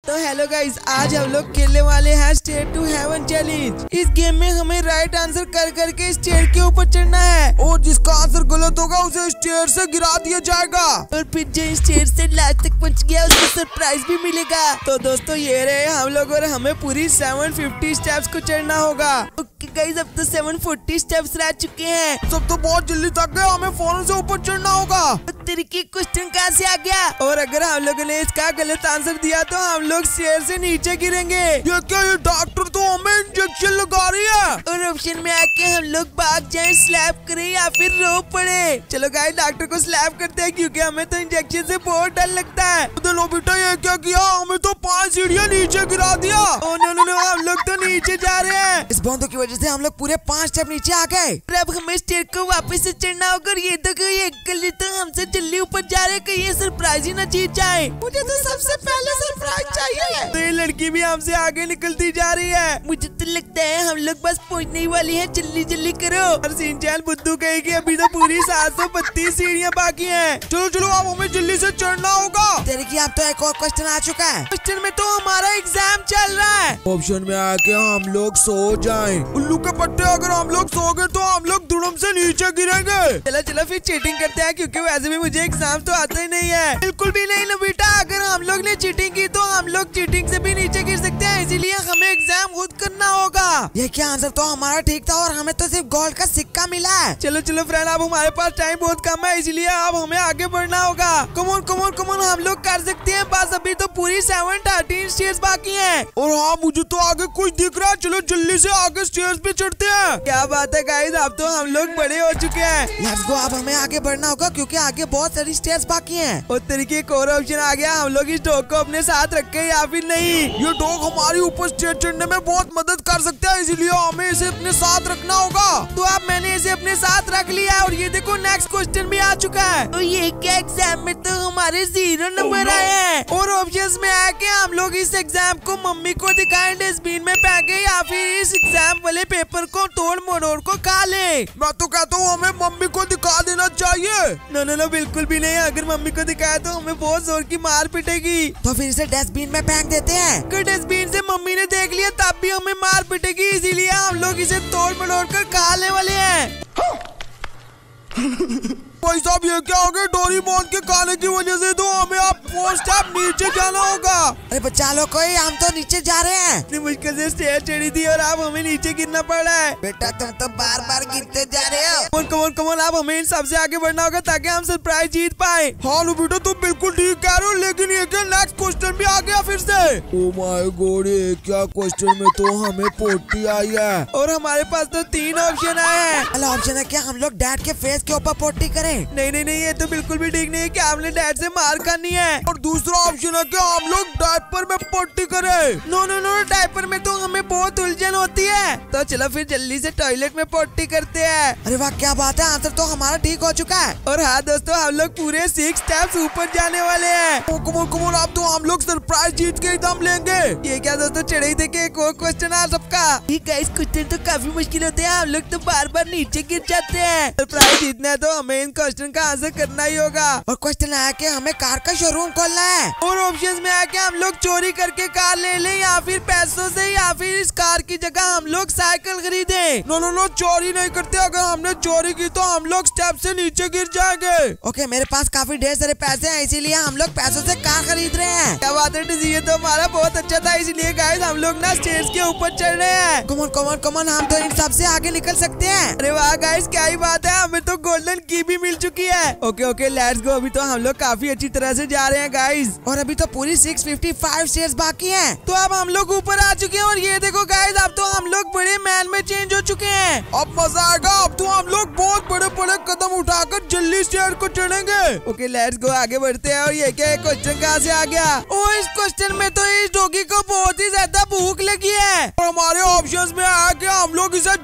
तो hello guys, आज हम लोग खेलने वाले हैं स्टेयर टू हेवन चैलेंज। इस गेम में हमें राइट आंसर कर करके स्टेयर के ऊपर चढ़ना है और जिसका आंसर गलत होगा उसे स्टेयर से गिरा दिया जाएगा और फिर जो स्टेयर से लास्ट तक पहुंच गया उसको सरप्राइज भी मिलेगा। तो दोस्तों ये रहे हम लोग और हमें पूरी 750 स्टेप्स को चढ़ना होगा। ओके गाइस, अब तो 740 स्टेप्स रह चुके हैं। सब तो बहुत जल्दी थक गए, हमें फौरन से ऊपर चढ़ना होगा। तरीके क्वेश्चन कहाँ से आ गया? और अगर हम लोगों ने इसका गलत आंसर दिया तो हम लोग स्टेयर से नीचे गिरेंगे। ये क्या, ये डॉक्टर तो हमें इंजेक्शन लगा रही है। और ऑप्शन में आके हम लोग भाग जाए, स्लैप करें या फिर रो पड़े। चलो गाइस, डॉक्टर को स्लैप करते हैं क्योंकि हमें तो इंजेक्शन से बहुत डर लगता है। लो बेटा, ये क्या किया, हमें तो 5 सीढ़ियाँ नीचे गिरा दिया। ओ नो, हम लोग तो नीचे जा रहे हैं। इस बंदों की वजह से हम लोग पूरे 5 स्टेप नीचे आ गए। अब हमें स्टेयर को वापस से चढ़ना होगा। ये तो कोई अंकल तो हमसे जल्दी ऊपर जा रहे, कहीं ये सरप्राइज ही ना जीत जाए। मुझे तो सबसे पहले सरप्राइज चाहिए। तो ये लड़की भी हमसे आगे निकलती जा रही है। मुझे तो लगता है हम लोग बस पहुंचने ही वाली है, जल्दी जल्दी करो। और सिंचान बुद्धू कहेगी अभी तो पूरी 732 सीढ़ियाँ बाकी हैं। चलो अब हमें जल्दी से चढ़ना होगा। देखिए अब तो एक और क्वेश्चन आ चुका है। क्वेश्चन में तो हमारा एग्जाम चल रहा है। ऑप्शन में आके हम लोग सो जाएं। उल्लू के पट्टे, अगर हम लोग सो गए तो हम लोग धुड़म से नीचे गिरेंगे। चलो फिर चीटिंग करते हैं क्योंकि वैसे भी मुझे एग्जाम तो आता ही नहीं है। बिल्कुल भी नहीं ना बेटा, अगर हम लोग ने चीटिंग की तो हम लोग चीटिंग से भी नीचे गिर सकते हैं, इसीलिए हमें एग्जाम खुद करना होगा। ये क्या, आंसर तो हमारा ठीक था और हमें तो सिर्फ गोल्ड का सिक्का मिला है। चलो फ्रेंड, अब हमारे पास टाइम बहुत कम है, इसलिए अब हमें आगे बढ़ना होगा। कमोन हम लोग कर सकते हैं। बस अभी तो पूरी 713 स्टेयर्स बाकी हैं। और हाँ, मुझे तो आगे कुछ दिख रहा है। चलो जल्दी से आगे स्टेयर्स पे चढ़ते हैं। क्या बात है गाइस, अब तो हम लोग बड़े हो चुके हैं। लेट्स गो, अब हमें आगे बढ़ना होगा क्योंकि आगे बहुत सारी स्टेयर्स बाकी हैं। और तरीके एक और ऑप्शन आ गया, हम लोग इस डॉग को अपने साथ रखें या फिर नहीं। ये डॉग हमारी ऊपर स्टेयर चढ़ने में बहुत मदद कर सकता है, इसीलिए हमें इसे अपने साथ रखना होगा। तो अब मैंने इसे अपने साथ रख लिया और ये देखो नेक्स्ट क्वेश्चन भी आ चुका है। तो ये क्या, एग्जाम में तो हमारे 0 नंबर आए हैं। और ऑप्शंस में आके हम लोग इस एग्जाम को मम्मी को दिखाएं, डस्टबिन में फेंके या फिर इस एग्जाम वाले पेपर को तोड़ मरोड़ को खा ले। मैं तो कहता हूँ हमें मम्मी को दिखा देना चाहिए। नो बिल्कुल भी नहीं, अगर मम्मी को दिखाया तो हमें बहुत जोर की मार पिटेगी। तो फिर इसे डस्टबिन में फेंक देते हैं। अगर डस्टबिन से मम्मी ने देख लिया तब भी हमें मार पिटेगी, इसीलिए हम लोग इसे तोड़ मरोड़ कर खाने वाले हैं। भाई साहब, ये क्या हो गया, डोरी बांध के खाने की वजह से तो हमें अब 4 स्टेप नीचे जाना होगा। अरे बच्चा लोग, कोई हम तो नीचे जा रहे हैं। इतनी मुश्किल से स्टेयर चढ़ी थी और अब हमें नीचे गिरना पड़ रहा है। बेटा तुम तो बार गिरते जा रहे हो। कमोन अब हमें इन सबसे आगे बढ़ना होगा ताकि हम सरप्राइज जीत पाए। हाँ बेटा, तुम बिल्कुल ठीक कह रहे हो, लेकिन ये क्या, नेक्स्ट क्वेश्चन भी आ गया फिर से। ओ माय गॉड, ये क्या, क्वेश्चन में तो हमें पोटी आई है और हमारे पास तो 3 ऑप्शन आए हैं। पहला ऑप्शन है क्या हम लोग डैड के फेस के ऊपर पोटी करें। नहीं, ये तो बिल्कुल भी ठीक नहीं है कि हमने डैड से मार खानी है। और दूसरा ऑप्शन है कि हम लोग डायपर में पोटी करें। नो, डायपर में तो हमें बहुत उलझन होती है। तो चलो फिर जल्दी से टॉयलेट में पोटी करते हैं। अरे वाह, क्या बात है, आंसर तो हमारा ठीक हो चुका है। और हाँ दोस्तों, हम लोग पूरे 6 स्टेप्स ऊपर जाने वाले हैं। कमोन, अब तो हम लोग सरप्राइज जीत के ही दम लेंगे। ये क्या दोस्तों, चढ़े थे कि एक और क्वेश्चन आ सबका। गाइस, क्वेश्चन तो काफी मुश्किल होते हैं, हम लोग तो बार नीचे गिर जाते हैं। सरप्राइज जीतना है तो हमें इन क्वेश्चन का आंसर करना ही होगा। और क्वेश्चन आया कि हमें कार का शोरूम खोलना है। और ऑप्शंस में आके हम लोग चोरी करके कार ले लें या फिर पैसों से, या फिर इस कार की जगह हम लोग साइकिल खरीदे। नो, चोरी नहीं करते। अगर हमने चोरी की तो हम लोग स्टेप से नीचे गिर जाएंगे। ओके, मेरे पास काफी ढेर सारे पैसे हैं, इसीलिए हम लोग पैसों से कार खरीद रहे हैं। क्या बात है, ये तो हमारा बहुत अच्छा था, इसलिए गाइस हम लोग ना स्टेज के ऊपर चढ़ रहे हैं। कमोन, हम तो इन सबसे आगे निकल सकते हैं। अरे वाह गाइस, क्या ही बात है, हमें तो गोल्डन की भी मिल चुकी है। Okay, let's go. अभी तो हम लोग काफी अच्छी तरह से जा रहे हैं गाइस, और अभी तो पूरी 655 स्टेयर्स बाकी हैं। तो अब हम लोग ऊपर आ चुके हैं और ये देखो गाइस, अब तो हम लोग बड़े मैन में चेंज हो चुके हैं। अब मजा आएगा, अब तो हम लोग बहुत बड़े कदम उठाकर जल्दी स्टेयर को चढ़ेंगे। ओके, लेट्स गो, आगे बढ़ते हैं। और ये क्या, क्वेश्चन कहाँ से आ गया? ओ, इस क्वेश्चन में तो इस डॉगी को बहुत ही ज्यादा भूख लगी है। और हमारे ऑप्शंस में आया कि हम लोग इसे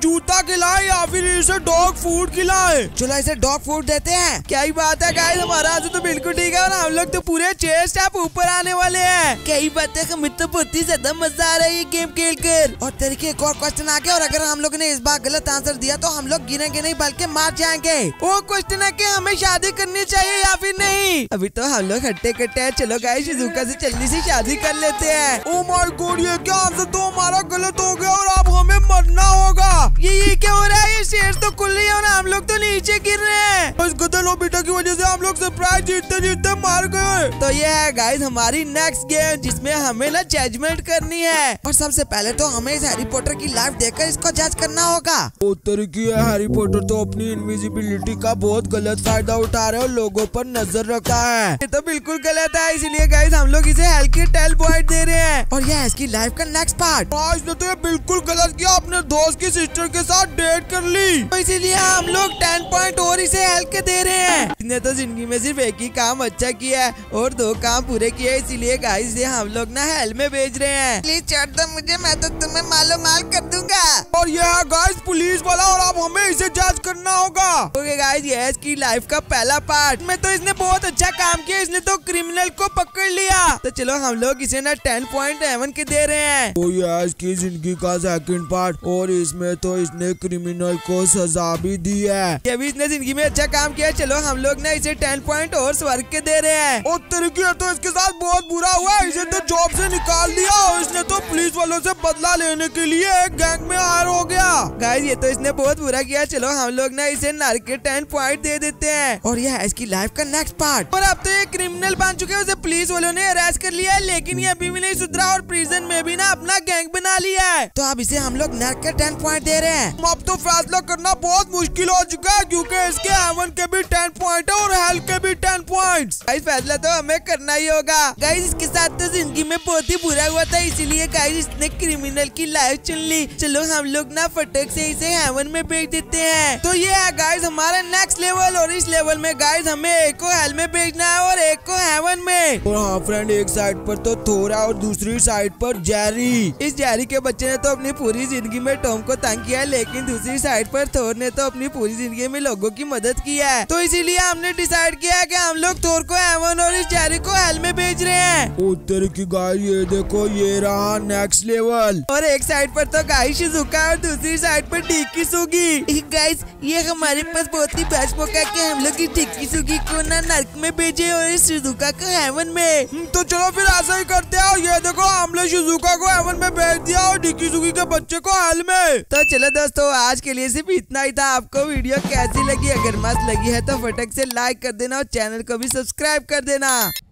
जूता खिलाए या फिर इसे डॉग फूड खिलाए? चलो इसे डॉग फूड देते हैं। क्या ही बात है गाइस, हमारा आंसर तो बिल्कुल ठीक है और हम लोग तो पूरे 6 स्टेप ऊपर आने वाले हैं। क्या ही बात है, हमें तो बहुत ही ज्यादा मजा आ रहा है ये गेम खेल कर। और तरीके एक और क्वेश्चन आ गया और अगर हम लोग ने इस बार गलत आंसर दिया तो हम लोग गिनेंगे नहीं बल्कि मार जाएंगे। वो क्वेश्चन है कि हमें शादी करनी चाहिए या फिर नहीं। अभी तो हम लोग हट्टे कट्टे हैं। चलो गाइस शिजुका से जल्दी से शादी कर लेते हैं। ओ माय गॉड, ये क्या आंसर तो हमारा गलत हो गया और अब हमें मरना होगा। ये क्या हो रहा है? ये स्टेयर्स तो खुल रही है और हम लोग तो नीचे गिर रहे हैं। इस गधे लोबिटा की वजह से हम लोग सरप्राइज जीतते जीतते मार गए। तो ये है गाइस हमारी नेक्स्ट गेम जिसमें हमें ना जजमेंट करनी है। और सबसे पहले तो हमें इस हैरी पॉटर की लाइफ देखकर इसको जज करना होगा। तरीके हैरी पॉटर तो अपनी इनविजिबिलिटी का बहुत गलत फायदा उठा रहे और लोगों पर नजर रखता है। ये तो बिल्कुल गलत है, इसलिए गाइस हम लोग इसे हल्के 10 पॉइंट दे रहे हैं। और ये है इसकी लाइफ का नेक्स्ट पार्ट। इसने तो ये बिल्कुल गलत किया, अपने दोस्त की सिस्टर के साथ डेट कर ली। तो इसीलिए हम लोग 10 पॉइंट और इसे हल्के दे रहे हैं। इसने तो जिंदगी में सिर्फ एक ही काम अच्छा किया है और 2 काम पूरे किए, इसीलिए गाइस ये हम लोग ना हेल में भेज रहे हैं। प्लीज छोड़ दो मुझे, मैं तो तुम्हें मालो माल कर दूंगा। और ये है गाइस पुलिस वाला और अब हमें इसे जज करना होगा। ओके गाइस, ये है इसकी लाइफ का पहला पार्ट। में तो इसने बहुत अच्छा काम किया, इसने तो क्रिमिनल को पकड़ लिया। तो चलो हम लोग इसे ना 10 पॉइंट 11 के दे रहे हैं। तो ये है इसकी जिंदगी का सेकंड पार्ट और इसमें तो इसने क्रिमिनल को सजा भी दी है। ये भी इसने जिंदगी में अच्छा काम किया। चलो हम लोग ना इसे 10 पॉइंट और स्वर्ग के दे रहे हैं। और तरीके तो इसके साथ बहुत बुरा हुआ, इसे तो जॉब से निकाल दिया और इसने तो पुलिस वालों से बदला लेने के लिए एक गैंग में हायर हो गया। गाइस ये तो इसने बहुत बुरा किया। चलो हम लोग ना इसे नर के 10 पॉइंट दे देते हैं। और यह है इसकी लाइफ का नेक्स्ट पार्ट। और अब तो ये क्रिमिनल बन चुके हैं, उसे पुलिस वालों ने अरेस्ट कर लिया है, लेकिन ये अभी भी नहीं सुधरा और प्रिजन में भी ना अपना गैंग बना लिया है। तो अब इसे हम लोग नर के 10 पॉइंट दे रहे हैं। अब तो फैसला करना बहुत मुश्किल हो चुका है क्योंकि इसके हेवन के भी 10 पॉइंट है और हेल के भी 10 पॉइंट्स। गाइस फैसला तो हमें करना ही होगा। गाइस इसके साथ तो जिंदगी में बहुत ही बुरा हुआ था, इसीलिए गाइस इसने क्रिमिनल की लाइफ चुन ली। चलो हम लोग ना फटक से इसे हेवन में भेज देते हैं। तो ये है गाइस हमारा नेक्स्ट लेवल और इस लेवल में गाइस हमें एक को हेल में भेजना है और एक को हेवन में। और हाँ फ्रेंड, एक साइड पर तो थोरा और दूसरी साइड पर जेरी। इस जेरी के बच्चे ने तो अपनी पूरी जिंदगी में टॉम को तंग किया है, लेकिन दूसरी साइड पर थोर ने तो अपनी पूरी जिंदगी में लोगों की मदद की है। तो इसीलिए हमने डिसाइड किया है कि हम लोग थोर को हेवन और इस जेरी को हेल में भेज रहे हैं। उत्तर की गाइस ये देखो, ये रहा नेक्स्ट लेवल। और एक साइड पर तो गाइस शिजुका और दूसरी साइड पर डिकी सुगी। गाइस ये हमारे पास बहुत ही बेस्ट मौका है कि हम लोग इस डिकी सुगी को ना नर्क में भेजे और इस शिजुका को हेवन में। तो चलो फिर ऐसा ही करते हैं। ये देखो हमने शिजुका को हेवन में भेज दिया और डिकी सुगी के बच्चे को हेल में। तो चलो दोस्तों आज के लिए सिर्फ इतना ही था। आपको वीडियो कैसी लगी? अगर मस्त लगी है तो फटक से लाइक कर देना और चैनल को भी सब्सक्राइब कर देना।